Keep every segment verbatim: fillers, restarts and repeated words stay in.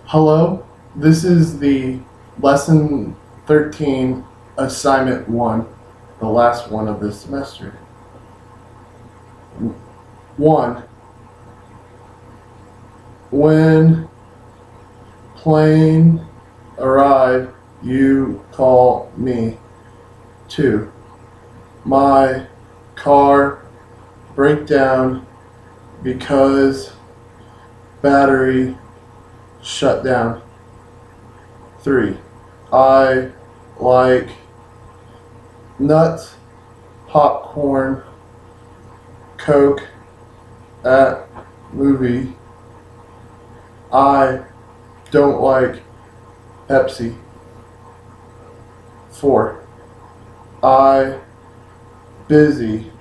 Hello, this is the lesson thirteen, assignment one, the last one of this semester. One, when plane arrive, you call me. Two, my car break down because battery shut down. Three, I like nuts, popcorn, Coke at movie. I don't like Pepsi. Four, I busy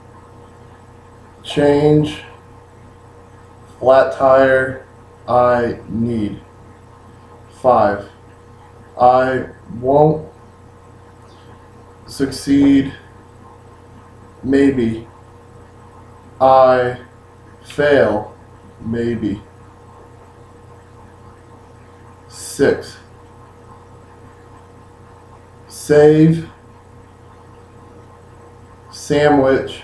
change flat tire I need. Five, I won't succeed maybe. I fail maybe. Six, save sandwich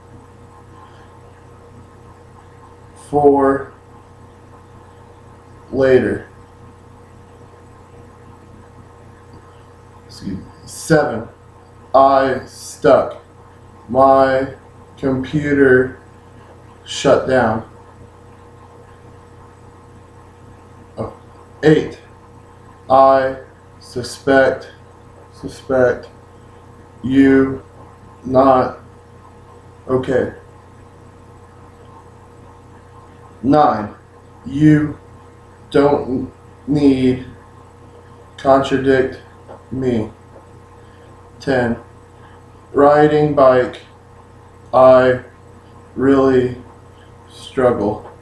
for later. Excuse me. Seven, I stuck. My computer shut down. Oh. Eight, I suspect, suspect you not okay. Nine, you don't need contradict me. Ten, riding bike I really struggle.